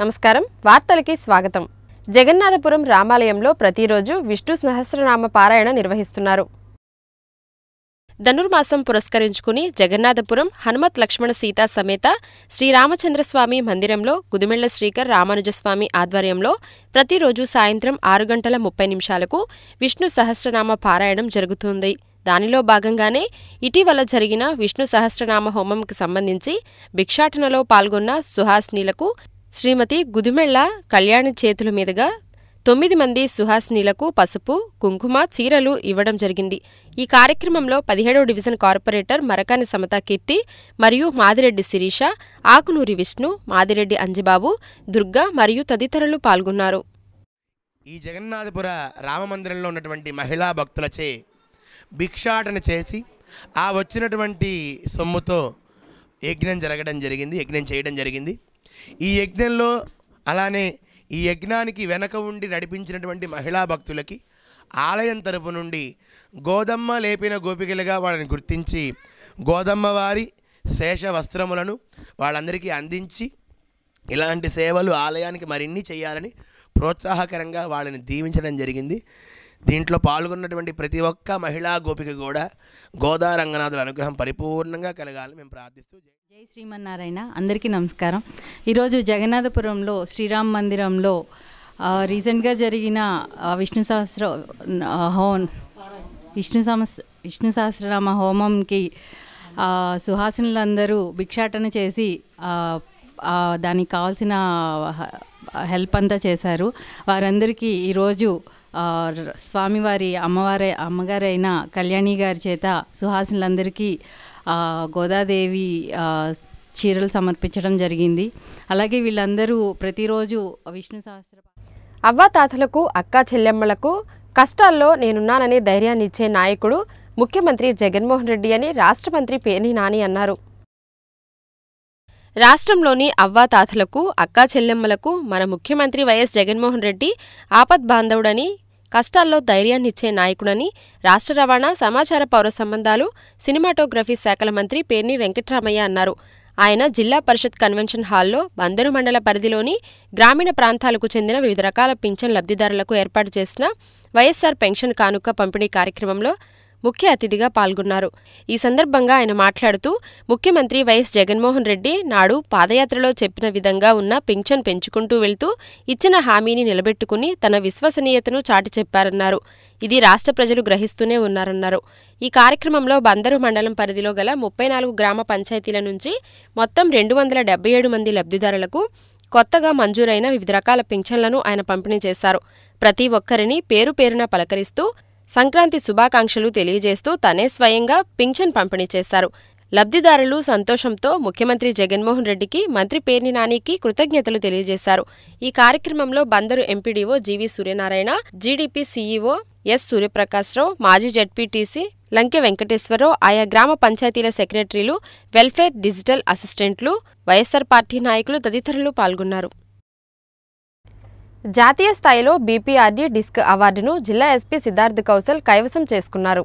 నమస్కారం వార్తలకి స్వాగతం। జగన్నాథపురం రామాలయంలో ప్రతిరోజు విష్ణు సహస్రనామ పారాయణ నిర్వహిస్తున్నారు। ధనుర్మాసం పురస్కరించుకుని జగన్నాథపురం హనుమత్ లక్ష్మణ సీతా సమేత శ్రీరామచంద్రస్వామి మందిరంలో గుదిమెళ్ల శ్రీకర్ రామానుజస్వామి ఆధ్వర్యంలో ప్రతిరోజు సాయంత్రం 6:30 విష్ణు సహస్రనామ పారాయణం జరుగుతుంది। దానిలో భాగంగానే ఇటీవల జరిగిన విష్ణు సహస్రనామ హోమంకి సంబంధించి భిక్షాటనలో పాల్గొన్న సుహాసినీలకు శ్రీమతి గుదిమెళ్ల కళ్యాణి చేతుల మీదుగా 9 మంది సుహాసినీలకు పసుపు, కుంకుమ, చీరలు ఇవ్వడం జరిగింది। ఈ కార్యక్రమంలో 17వ డివిజన్ కార్పొరేటర్ మరకాని సమతా కీర్తి మరియు మాదిరెడ్డి శిరీష, ఆకునూరి విష్ణు, మాదిరెడ్డి అంజిబాబు, దుర్గా మరియు తదితరులు పాల్గొన్నారు। ఈ జగన్నాథపుర రామమందిరంలో ఉన్నటువంటి మహిళా భక్తులచే భిక్షాటన చేసి ఆ వచ్చినటువంటి సొమ్ముతో యజ్ఞం చేయడం జరిగింది। ఈ యజ్ఞంలో అలానే ఈ యజ్ఞానికి వెనక ఉండి నడిపించినటువంటి మహిళా భక్తులకి ఆలయం తరపు నుండి గోదమ్మ లేపిన గోపికలుగా వాళ్ళని గుర్తించి గోదమ్మ వారి శేష వస్త్రములను వాళ్ళందరికీ అందించి ఇలాంటి సేవలు ఆలయానికి మరిన్ని చేయాలని ప్రోత్సాహకరంగా వాళ్ళని దీవించడం జరిగింది। దీంట్లో పాల్గొన్నటువంటి ప్రతి ఒక్క మహిళా గోపిక కూడా గోదా రంగనాథుల అనుగ్రహం పరిపూర్ణంగా కలగాలని మేము ప్రార్థిస్తూ జై శ్రీమన్నారాయణ। అందరికీ నమస్కారం। ఈరోజు జగన్నాథపురంలో శ్రీరామ్ మందిరంలో రీసెంట్గా జరిగిన విష్ణు సహస్రనామ హోమంకి సుహాసినులందరూ భిక్షాటన చేసి దానికి కావాల్సిన హెల్ప్ అంతా చేశారు। వారందరికీ ఈరోజు స్వామివారి అమ్మగారైన కళ్యాణి గారి చేత సుహాసినులందరికీ గోదాదేవి చీరలు సమర్పించడం జరిగింది। అలాగే వీళ్ళందరూ ప్రతిరోజు విష్ణు సహస్ర అవ్వాతాతలకు అక్కా చెల్లెమ్మలకు కష్టాల్లో నేనున్నానని ధైర్యాన్నిచ్చే నాయకుడు ముఖ్యమంత్రి జగన్మోహన్ రెడ్డి అని రాష్ట్ర మంత్రి పేర్ని నాని అన్నారు। రాష్ట్రంలోని అవ్వాతాతలకు అక్కా చెల్లెమ్మలకు మన ముఖ్యమంత్రి వైఎస్ జగన్మోహన్ రెడ్డి ఆపద్బాంధవుడని, కష్టాల్లో ధైర్యాన్నిచ్చే నాయకుడని రాష్ట్ర రవాణా, సమాచార పౌర సంబంధాలు, సినిమాటోగ్రఫీ శాఖల మంత్రి పేర్ని వెంకట్రామయ్య అన్నారు। ఆయన జిల్లా పరిషత్ కన్వెన్షన్ హాల్లో బందరు మండల పరిధిలోని గ్రామీణ ప్రాంతాలకు చెందిన వివిధ రకాల పింఛన్ లబ్ధిదారులకు ఏర్పాటు చేసిన వైఎస్సార్ పెన్షన్ కానుక పంపిణీ కార్యక్రమంలో ముఖ్య అతిథిగా పాల్గొన్నారు। ఈ సందర్భంగా ఆయన మాట్లాడుతూ ముఖ్యమంత్రి వైఎస్ జగన్మోహన్ రెడ్డి నాడు పాదయాత్రలో చెప్పిన విధంగా ఉన్న పింఛన్ పెంచుకుంటూ వెళ్తూ ఇచ్చిన హామీని నిలబెట్టుకుని తన విశ్వసనీయతను చాటి చెప్పారన్నారు। ఇది రాష్ట్ర ప్రజలు గ్రహిస్తూనే ఉన్నారన్నారు। ఈ కార్యక్రమంలో బందరు మండలం పరిధిలో గల 34 గ్రామ పంచాయతీల నుంచి మొత్తం 277 మంది లబ్ధిదారులకు కొత్తగా మంజూరైన వివిధ రకాల పింఛన్లను ఆయన పంపిణీ చేశారు। ప్రతి ఒక్కరిని పేరు పేరున పలకరిస్తూ సంక్రాంతి శుభాకాంక్షలు తెలియజేస్తూ తనే స్వయంగా పింఛన్ పంపిణీ చేశారు। లబ్ధిదారులు సంతోషంతో ముఖ్యమంత్రి జగన్మోహన్ రెడ్డికి, మంత్రి పేర్ని నానికి కృతజ్ఞతలు తెలియజేశారు। ఈ కార్యక్రమంలో Bandar MPDO GV Suryanarayana, GDP CEO S Suryaprakashrao, మాజీ జడ్పీటీసీ లంకె వెంకటేశ్వరరావు, ఆయా గ్రామ పంచాయతీల సెక్రటరీలు, వెల్ఫేర్ డిజిటల్ అసిస్టెంట్లు, వైఎస్సార్ పార్టీ నాయకులు తదితరులు పాల్గొన్నారు। జాతీయ స్థాయిలో బీపీఆర్డీ డిస్క్ అవార్డును జిల్లా ఎస్పీ సిద్ధార్థ్ కౌశల్ కైవసం చేసుకున్నారు।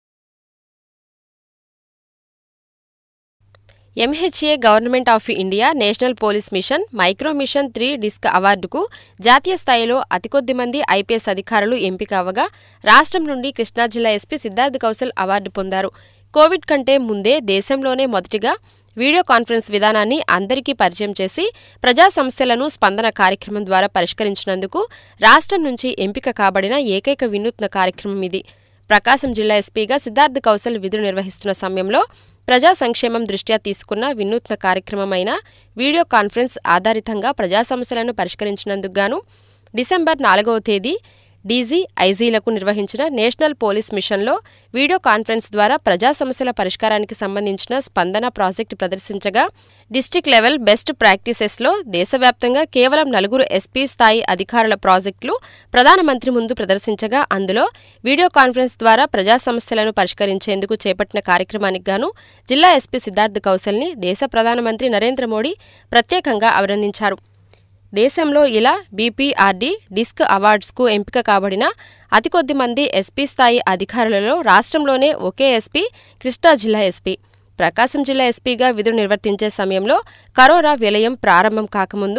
MHA government of India national police mission micro mission 3 disc అవార్డుకు జాతీయ స్థాయిలో అతి కొద్ది మంది ఐపీఎస్ అధికారులు ఎంపిక అవగా రాష్ట్రం నుండి కృష్ణా జిల్లా ఎస్పీ సిద్ధార్థ్ కౌశల్ అవార్డు పొందారు। కోవిడ్ కంటే ముందే దేశంలోనే మొదటిగా వీడియో కాన్ఫరెన్స్ విధానాన్ని అందరికీ పరిచయం చేసి ప్రజా సమస్యలను స్పందన కార్యక్రమం ద్వారా పరిష్కరించినందుకు రాష్ట్రం నుంచి ఎంపిక కాబడిన ఏకైక వినూత్న కార్యక్రమం ఇది। ప్రకాశం జిల్లా ఎస్పీగా సిద్ధార్థ్ కౌశల్ విధులు నిర్వహిస్తున్న సమయంలో ప్రజా సంక్షేమం దృష్ట్యా తీసుకున్న వినూత్న కార్యక్రమమైన వీడియో కాన్ఫరెన్స్ ఆధారితంగా ప్రజా సమస్యలను పరిష్కరించినందుకు గాను డిసెంబర్ 4వ తేదీ డీజీ, ఐజీలకు నిర్వహించిన నేషనల్ పోలీస్ మిషన్లో వీడియో కాన్ఫరెన్స్ ద్వారా ప్రజా సమస్యల పరిష్కారానికి సంబంధించిన స్పందన ప్రాజెక్టు ప్రదర్శించగా డిస్ట్రిక్ట్ లెవెల్ బెస్ట్ ప్రాక్టీసెస్లో దేశవ్యాప్తంగా కేవలం 4 ఎస్పీ స్థాయి అధికారుల ప్రాజెక్టులు ప్రధానమంత్రి ముందు ప్రదర్శించగా అందులో వీడియో కాన్ఫరెన్స్ ద్వారా ప్రజా సమస్యలను పరిష్కరించేందుకు చేపట్టిన కార్యక్రమానికి గాను జిల్లా ఎస్పీ సిద్ధార్థ్ కౌశల్ని దేశ ప్రధానమంత్రి నరేంద్ర మోడీ ప్రత్యేకంగా అభినందించారు। దేశంలో ఇలా బీపీఆర్డీ డిస్క్ అవార్డ్స్కు ఎంపిక కాబడిన అతి కొద్ది మంది ఎస్పీ స్థాయి అధికారులలో రాష్ట్రంలోనే ఒకే ఎస్పీ కృష్ణా జిల్లా ఎస్పీ। ప్రకాశం జిల్లా ఎస్పీగా విధులు నిర్వర్తించే సమయంలో కరోనా విలయం ప్రారంభం కాకముందు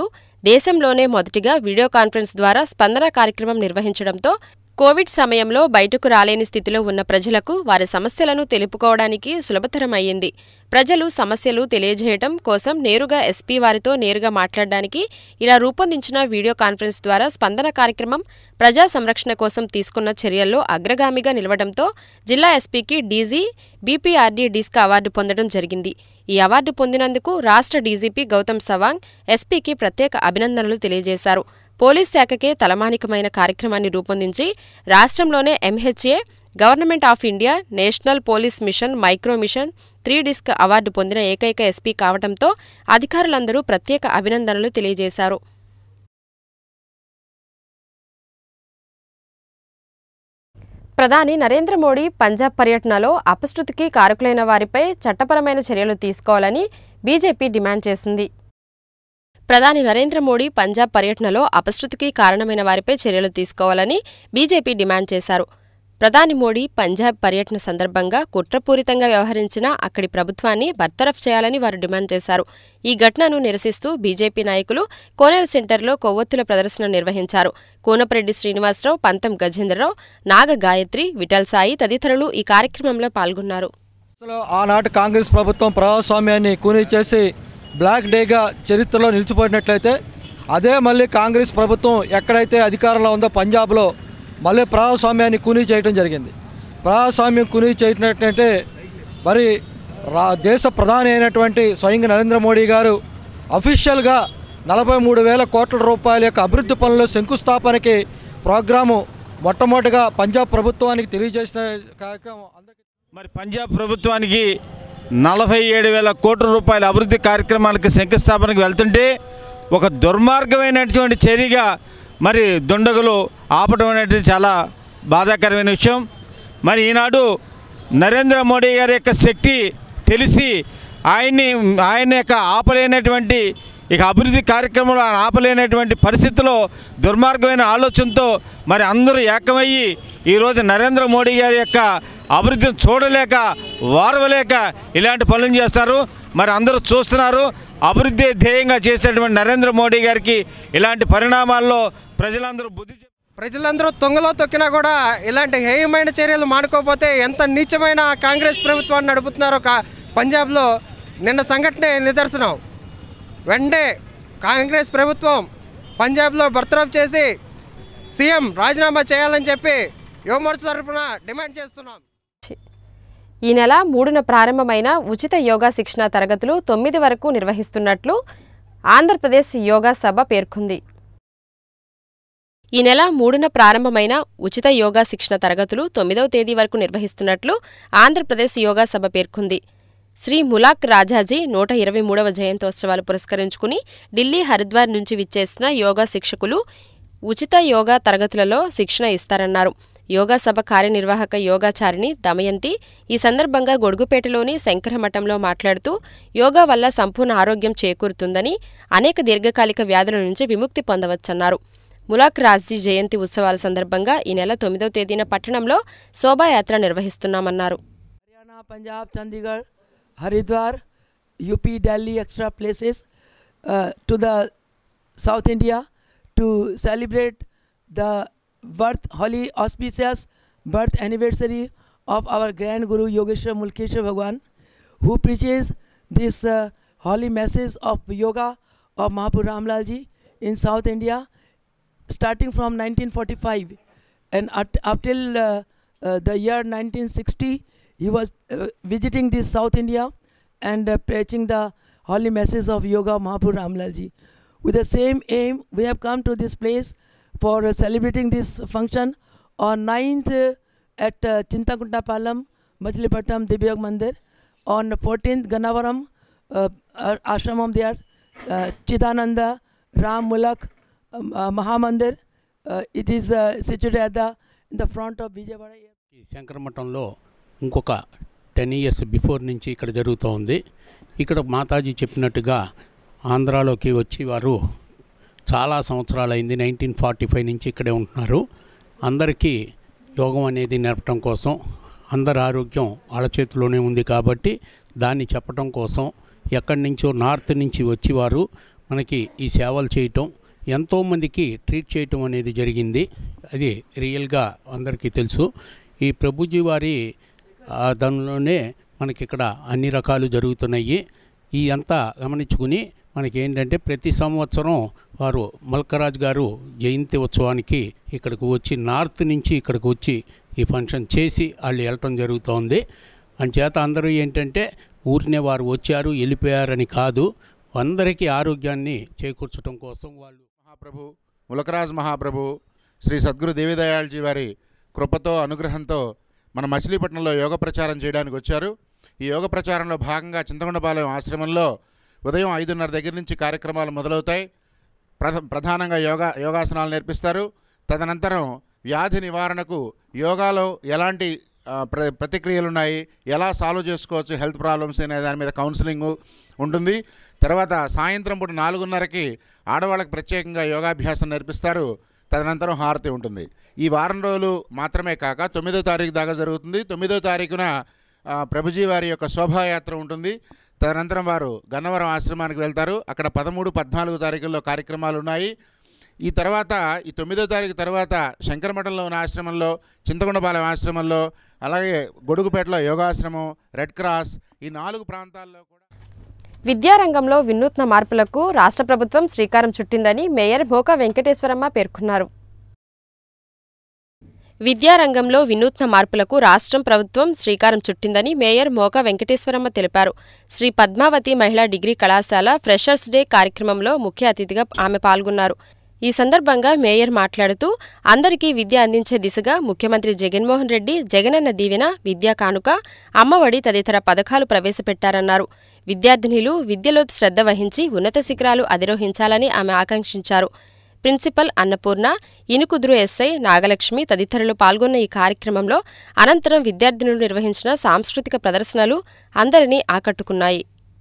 దేశంలోనే మొదటిగా వీడియో కాన్ఫరెన్స్ ద్వారా స్పందన కార్యక్రమం నిర్వహించడంతో కోవిడ్ సమయంలో బయటకు రాలేని స్థితిలో ఉన్న ప్రజలకు వారి సమస్యలను తెలుపుకోవడానికి సులభతరమయ్యింది. ప్రజలు సమస్యలు తెలియజేయటం కోసం నేరుగా ఎస్పీ వారితో నేరుగా మాట్లాడడానికి ఇలా రూపొందించిన వీడియో కాన్ఫరెన్స్ ద్వారా స్పందన కార్యక్రమం ప్రజా సంరక్షణ కోసం తీసుకున్న చర్యల్లో అగ్రగామిగా నిలవడంతో జిల్లా ఎస్పీకి డీజీ బీపీఆర్డీ డిస్క్ అవార్డు పొందడం జరిగింది. ఈ అవార్డు పొందినందుకు రాష్ట్ర డీజీపీ గౌతమ్ సవాంగ్ ఎస్పీకి ప్రత్యేక అభినందనలు తెలియజేశారు. పోలీస్ శాఖకే తలమానికమైన కార్యక్రమాన్ని రూపొందించి రాష్ట్రంలోనే MHA, government of India, national police mission, micro mission 3 disc award పొందిన ఏకైక ఎస్పీ కావడంతో అధికారులందరూ ప్రత్యేక అభినందనలు తెలియజేశారు. ప్రధాని నరేంద్ర మోడీ పంజాబ్ పర్యటనలో అపశృతికి కారకులైన వారిపై చట్టపరమైన చర్యలు తీసుకోవాలని బీజేపీ డిమాండ్ చేసింది. ప్రధాని నరేంద్ర మోడీ పంజాబ్ పర్యటనలో అపశృతికి కారణమైన వారిపై చర్యలు తీసుకోవాలని బీజేపీ డిమాండ్ చేశారు. ప్రధాని మోడీ పంజాబ్ పర్యటన సందర్భంగా కుట్రపూరితంగా వ్యవహరించిన అక్కడి ప్రభుత్వాన్ని బర్తరఫ్ చేయాలని వారు డిమాండ్ చేశారు. ఈ ఘటనను నిరసిస్తూ బీజేపీ నాయకులు కోనేరు సెంటర్లో కొవ్వొత్తుల ప్రదర్శన నిర్వహించారు. కూనపరెడ్డి శ్రీనివాసరావు, పంతం గజేంద్రరావు, నాగ గాయత్రి, విఠల్ సాయి తదితరులు ఈ కార్యక్రమంలో పాల్గొన్నారు. ఆనాటి కాంగ్రెస్ ప్రభుత్వం ప్రజాస్వామ్యాన్ని కూనీ చేసి బ్లాక్ డేగా చరిత్రలో నిలిచిపోయినట్లయితే అదే మళ్ళీ కాంగ్రెస్ ప్రభుత్వం ఎక్కడైతే అధికారంలో ఉందో పంజాబ్లో మళ్ళీ ప్రజాస్వామ్యాన్ని కూనీ చేయడం జరిగింది. ప్రజాస్వామ్యం కూనీ చేయటంటే మరి దేశ ప్రధాని అయినటువంటి స్వయంగా నరేంద్ర మోడీ గారు అఫీషియల్గా 43,000 కోట్ల రూపాయల యొక్క అభివృద్ధి పనుల శంకుస్థాపనకి ప్రోగ్రాము మొట్టమొదటిగా పంజాబ్ ప్రభుత్వానికి తెలియజేసిన కార్యక్రమం. మరి పంజాబ్ ప్రభుత్వానికి 47,000 కోట్ల రూపాయల అభివృద్ధి కార్యక్రమాలకు శంకుస్థాపనకు వెళ్తుంటే ఒక దుర్మార్గమైనటువంటి చర్యగా మరి దుండగులు ఆపడం అనేది చాలా బాధాకరమైన విషయం. మరి ఈనాడు నరేంద్ర మోడీ గారి యొక్క శక్తి తెలిసి ఆయన యొక్క ఆపలేనటువంటి ఇక అభివృద్ధి కార్యక్రమంలో ఆపలేనటువంటి పరిస్థితిలో దుర్మార్గమైన ఆలోచనతో మరి అందరూ ఏకమయ్యి ఈరోజు నరేంద్ర మోడీ గారి యొక్క అభివృద్ధిని చూడలేక వారవలేక ఇలాంటి పనులు చేస్తారు. మరి అందరూ చూస్తున్నారు. అభివృద్ధి ధ్యేయంగా చేసేటువంటి నరేంద్ర మోడీ గారికి ఇలాంటి పరిణామాల్లో ప్రజలందరూ తొంగలో తొక్కినా కూడా ఇలాంటి హేయమైన చర్యలు మానుకోకపోతే ఎంత నీచమైన కాంగ్రెస్ ప్రభుత్వాన్ని నడుపుతున్నారో పంజాబ్లో నిన్న సంఘటనే నిదర్శనం. వెంటనే కాంగ్రెస్ ప్రభుత్వం పంజాబ్లో బర్తరఫ్ చేసి సీఎం రాజీనామా చేయాలని చెప్పి యువమోర్చా తరఫున డిమాండ్ చేస్తున్నాం. ఈ నెల 3న ప్రారంభమైన ఉచిత యోగా శిక్షణ తరగతులు 9 వరకు నిర్వహిస్తున్నట్లు ఆంధ్రప్రదేశ్ యోగా సభ పేర్కొంది. ఈ నెల 3న ప్రారంభమైన ఉచిత యోగా శిక్షణ తరగతులు 9వ తేదీ వరకు నిర్వహిస్తున్నట్లు ఆంధ్రప్రదేశ్ యోగా సభ పేర్కొంది. శ్రీ ములాక్ రాజాజీ 123వ జయంతోత్సవాలు పురస్కరించుకుని ఢిల్లీ, హరిద్వార్ నుంచి విచ్చేసిన యోగా శిక్షకులు ఉచిత యోగా తరగతులలో శిక్షణ ఇస్తారన్నారు. యోగా సభ కార్యనిర్వాహక యోగాచారిణి దమయంతి ఈ సందర్భంగా గొడుగుపేటలోని శంకరమఠంలో మాట్లాడుతూ యోగా వల్ల సంపూర్ణ ఆరోగ్యం చేకూరుతుందని, అనేక దీర్ఘకాలిక వ్యాధుల నుంచి విముక్తి పొందవచ్చన్నారు. ములాక్ రాజ్జీ జయంతి ఉత్సవాల సందర్భంగా ఈ నెల 9వ తేదీన పట్టణంలో శోభాయాత్ర నిర్వహిస్తున్నామన్నారు. Haryana, Punjab, Chandigarh, Haridwar, UP, Delhi, extra places to the South India to celebrate the holy auspicious birth anniversary of our Grand Guru Yogeshwar Mulkeshwar Bhagwan, who preaches this holy message of yoga of Mahaprabhu Ramlal ji in South India, starting from 1945 and up till the year 1960. He was visiting this South India and preaching the holy message of yoga Mahaprabhu Ramlal ji. With the same aim, we have come to this place for celebrating this function on 9th at Chintakunta Palam, Machilipattam Divyog Mandir. On 14th, Gannavaram Ashramam there, Chidananda, Ram Mulak Mahamandir. It is situated in the front of Vijayawada. శంకరమఠంలో ఇంకొక 10 years before నుంచి ఇక్కడ జరుగుతూ ఉంది. ఇక్కడ మాతాజీ చెప్పినట్టుగా ఆంధ్రాలోకి వచ్చి వారు చాలా సంవత్సరాలైంది. 1945 నుంచి ఇక్కడే ఉంటున్నారు. అందరికీ యోగం అనేది నేర్పడం కోసం, అందరి ఆరోగ్యం వాళ్ళ చేతిలోనే ఉంది కాబట్టి దాన్ని చెప్పడం కోసం ఎక్కడి నుంచో నార్త్ నుంచి వచ్చి వారు మనకి ఈ సేవలు చేయటం, ఎంతోమందికి ట్రీట్ చేయటం అనేది జరిగింది. అది రియల్గా అందరికీ తెలుసు. ఈ ప్రభుజీ వారి దానిలోనే మనకి ఇక్కడ అన్ని రకాలు జరుగుతున్నాయి. ఈ అంతా గమనించుకుని మనకి ఏంటంటే ప్రతి సంవత్సరం వారు మల్కరాజ్ గారు జయంతి ఉత్సవానికి ఇక్కడికి వచ్చి నార్త్ నుంచి ఇక్కడికి వచ్చి ఈ ఫంక్షన్ చేసి వాళ్ళు వెళ్ళటం జరుగుతోంది. అంచేత అందరూ ఏంటంటే ఊరినే వారు వచ్చారు వెళ్ళిపోయారని కాదు, అందరికీ ఆరోగ్యాన్ని చేకూర్చడం కోసం వాళ్ళు మహాప్రభు ములకరాజ్ మహాప్రభు శ్రీ సద్గురు దేవిదయాళజీ వారి కృపతో అనుగ్రహంతో మన మచిలీపట్నంలో యోగ ప్రచారం చేయడానికి వచ్చారు. ఈ యోగ ప్రచారంలో భాగంగా చింతకొండపాలెం ఆశ్రమంలో ఉదయం 5:30 దగ్గర నుంచి కార్యక్రమాలు మొదలవుతాయి. ప్రధానంగా యోగాసనాలు నేర్పిస్తారు. తదనంతరం వ్యాధి నివారణకు యోగాలో ఎలాంటి ప్రతిక్రియలు ఉన్నాయి, ఎలా సాల్వ్ చేసుకోవచ్చు హెల్త్ ప్రాబ్లమ్స్ అనే దాని మీద కౌన్సిలింగ్ ఉంటుంది. తర్వాత సాయంత్రం పూట 4:30కి ఆడవాళ్ళకి ప్రత్యేకంగా యోగాభ్యాసం నేర్పిస్తారు. తదనంతరం హారతి ఉంటుంది. ఈ వారం రోజులు మాత్రమే కాక 9వ తారీఖు దాకా జరుగుతుంది. 9వ తారీఖున ప్రభుజీ వారి యొక్క శోభాయాత్ర ఉంటుంది. తదనంతరం వారు గన్నవరం ఆశ్రమానికి వెళ్తారు. అక్కడ 13, 14 తారీఖుల్లో కార్యక్రమాలు ఉన్నాయి. ఈ తర్వాత ఈ 9వ తారీఖు తర్వాత శంకరమఠంలో ఉన్న ఆశ్రమంలో, చింతకొండపాలెం ఆశ్రమంలో, అలాగే గొడుగుపేటలో యోగాశ్రమం, రెడ్ క్రాస్, ఈ 4 ప్రాంతాల్లో కూడా విద్యారంగంలో వినూత్న మార్పులకు రాష్ట్ర ప్రభుత్వం శ్రీకారం చుట్టిందని మేయర్ మోకా వెంకటేశ్వరమ్మ పేర్కొన్నారు. విద్యారంగంలో వినూత్న మార్పులకు రాష్ట్రం ప్రభుత్వం శ్రీకారం చుట్టిందని మేయర్ మోకా వెంకటేశ్వరమ్మ తెలిపారు. శ్రీ పద్మావతి మహిళా డిగ్రీ కళాశాల ఫ్రెషర్స్ డే కార్యక్రమంలో ముఖ్య అతిథిగా ఆమె పాల్గొన్నారు. ఈ సందర్భంగా మేయర్ మాట్లాడుతూ అందరికీ విద్య అందించే దిశగా ముఖ్యమంత్రి జగన్మోహన్ రెడ్డి జగనన్న దీవెన, విద్యా కానుక, అమ్మఒడి తదితర పథకాలు ప్రవేశపెట్టారన్నారు. విద్యార్థినులు విద్యలో శ్రద్ధ వహించి ఉన్నత శిఖరాలు అధిరోహించాలని ఆమె ఆకాంక్షించారు. ప్రిన్సిపల్ అన్నపూర్ణ, ఇనుకుదురు ఎస్ఐ నాగలక్ష్మి తదితరులు పాల్గొన్న ఈ కార్యక్రమంలో అనంతరం విద్యార్థినులు నిర్వహించిన సాంస్కృతిక ప్రదర్శనలు అందరినీ ఆకట్టుకున్నాయి.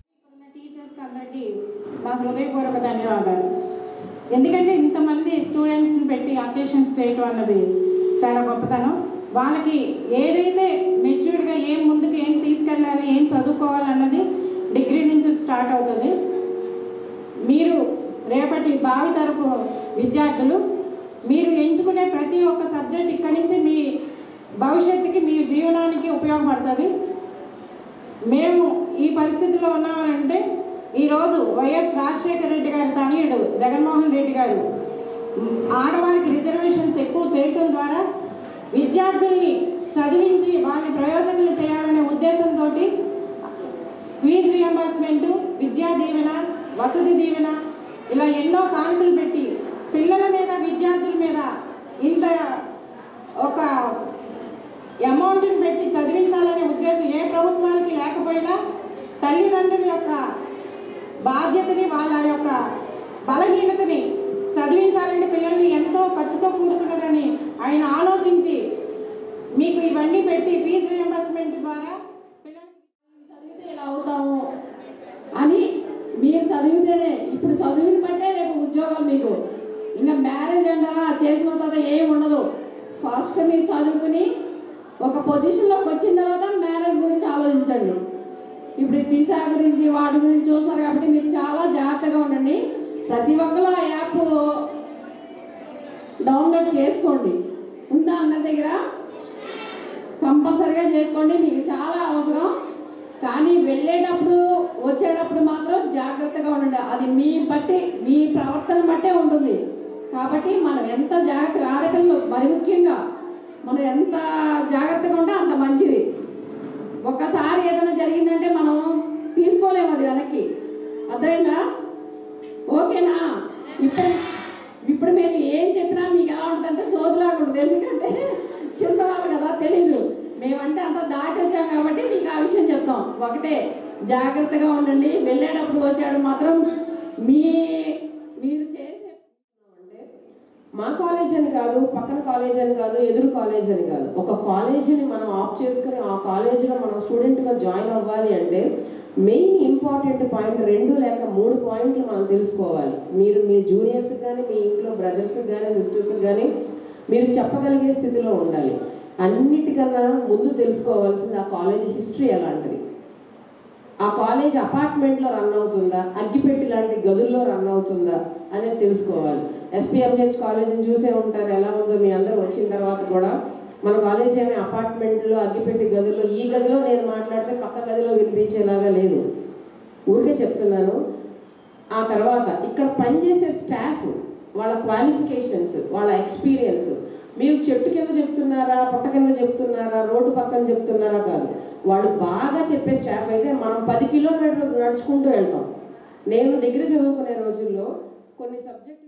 ఎందుకంటే ఇంతమంది స్టూడెంట్స్ని పెట్టి అకేషన్స్ చేయటం అన్నది చాలా గొప్పతనం. వాళ్ళకి ఏదైతే మెచ్యూర్డ్గా ఏం ముందుకు ఏం తీసుకెళ్ళాలి, ఏం చదువుకోవాలన్నది డిగ్రీ నుంచి స్టార్ట్ అవుతుంది. మీరు రేపటి భావి తరపు విద్యార్థులు, మీరు ఎంచుకునే ప్రతి ఒక్క సబ్జెక్ట్ ఇక్కడి నుంచి మీ భవిష్యత్తుకి, మీ జీవనానికి ఉపయోగపడుతుంది. మేము ఈ పరిస్థితిలో ఉన్నామంటే ఈరోజు వైఎస్ రాజశేఖర రెడ్డి గారి తనయుడు జగన్మోహన్ రెడ్డి గారు ఆడవారికి రిజర్వేషన్స్ ఎక్కువ చేయటం ద్వారా విద్యార్థుల్ని చదివించి వాళ్ళని ప్రయోజకులు చేయాలనే ఉద్దేశంతో ఫీజు రియంబర్స్మెంటు, విద్యా దీవెన, వసతి దీవెన ఇలా ఎన్నో కానుకలు పెట్టి పిల్లల మీద, విద్యార్థుల మీద ఇంత ఒక అమౌంట్ని పెట్టి చదివించాలనే ఉద్దేశం ఏ ప్రభుత్వానికి లేకపోయినా తల్లిదండ్రుల యొక్క బాధ్యతని, వాళ్ళ యొక్క బలహీనతని చదివించాలని పిల్లల్ని ఎంతో ఖర్చుతో కూడుకున్నదని ఆయన ఆలోచించి మీకు ఇవన్నీ పెట్టి ఫీజు రియంబర్స్మెంట్ ద్వారా చదివితే ఇలా అవుతాము అని మీరు చదివితేనే, ఇప్పుడు చదివిన బట్టే రేపు ఉద్యోగాలు మీకు. ఇంకా మ్యారేజ్ అంటారా చేసిన తర్వాత ఏమి ఉండదు. ఫస్ట్ మీరు చదువుకుని ఒక పొజిషన్లోకి వచ్చిన తర్వాత మ్యారేజ్ గురించి ఆలోచించండి. ఇప్పుడు దిశా గురించి వాటి గురించి చూస్తున్నారు కాబట్టి మీరు చాలా జాగ్రత్తగా ఉండండి. ప్రతి ఒక్కరు ఆ యాప్ డౌన్లోడ్ చేసుకోండి. ఉందా అందరి దగ్గర? కంపల్సరీగా చేసుకోండి, మీకు చాలా అవసరం. కానీ వెళ్ళేటప్పుడు వచ్చేటప్పుడు మాత్రం జాగ్రత్తగా ఉండండి. అది మీ బట్టి, మీ ప్రవర్తన బట్టే ఉంటుంది. కాబట్టి మనం ఎంత జాగ్రత్తగా, ఆడపిల్లలు మరి ముఖ్యంగా మనం ఎంత జాగ్రత్తగా ఉంటే అంత మంచిది. ఒక్కసారి ఏదైనా జరిగిందంటే మనం తీసుకోలేము అది వెనక్కి. అర్థమైందా? ఓకేనా? ఇప్పుడు మేము ఏం చెప్పినా మీకు ఎలా ఉంటుందంటే సోదులాగా ఉంటుంది. ఎందుకంటే చిన్నవాళ్ళు కదా, తెలీదు. మేమంటే అంత దాటి వచ్చాం కాబట్టి మీకు ఆ విషయం చెప్తాం. ఒకటే, జాగ్రత్తగా ఉండండి. వెళ్ళేటప్పుడు వచ్చాడు మాత్రం మీరు చేసే మా కాలేజ్ అని కాదు, పక్కన కాలేజ్ అని కాదు, ఎదురు కాలేజ్ అని కాదు, ఒక కాలేజీని మనం ఆఫ్ చేసుకుని ఆ కాలేజీలో మనం స్టూడెంట్గా జాయిన్ అవ్వాలి అంటే మెయిన్ ఇంపార్టెంట్ పాయింట్ 2 లేక 3 పాయింట్లు మనం తెలుసుకోవాలి. మీరు మీ జూనియర్స్కి కానీ, మీ ఇంట్లో బ్రదర్స్కి కానీ, సిస్టర్స్కి కానీ మీరు చెప్పగలిగే స్థితిలో ఉండాలి. అన్నిటికన్నా ముందు తెలుసుకోవాల్సింది ఆ కాలేజ్ హిస్టరీ ఎలాంటిది. ఆ కాలేజ్ అపార్ట్మెంట్లో రన్ అవుతుందా, అగ్గిపెట్టి లాంటి గదుల్లో రన్ అవుతుందా అనేది తెలుసుకోవాలి. ఎస్పీఎంహెచ్ కాలేజీని చూసే ఉంటారు, ఎలా ఉందో మీ అందరూ వచ్చిన తర్వాత కూడా. మన కాలేజ్ ఏమి అపార్ట్మెంట్లో అగ్గిపెట్టి గదుల్లో, ఈ గదిలో నేను మాట్లాడితే పక్క గదిలో వినిపించేలాగా లేదు, ఊరికే చెప్తున్నాను. ఆ తర్వాత ఇక్కడ పనిచేసే స్టాఫ్, వాళ్ళ క్వాలిఫికేషన్స్, వాళ్ళ ఎక్స్పీరియన్స్, మీరు చెట్టు కింద చెప్తున్నారా, పుట్ట కింద చెప్తున్నారా, రోడ్డు పక్కన చెప్తున్నారా కాదు, వాళ్ళు బాగా చెప్పే స్టాఫ్ అయితే మనం 10 కిలోమీటర్లు నడుచుకుంటూ వెళ్తాం. నేను డిగ్రీ చదువుకునే రోజుల్లో కొన్ని సబ్జెక్టులు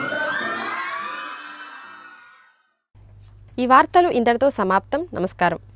ఈ వార్తలు ఇంతటితో సమాప్తం. నమస్కారం.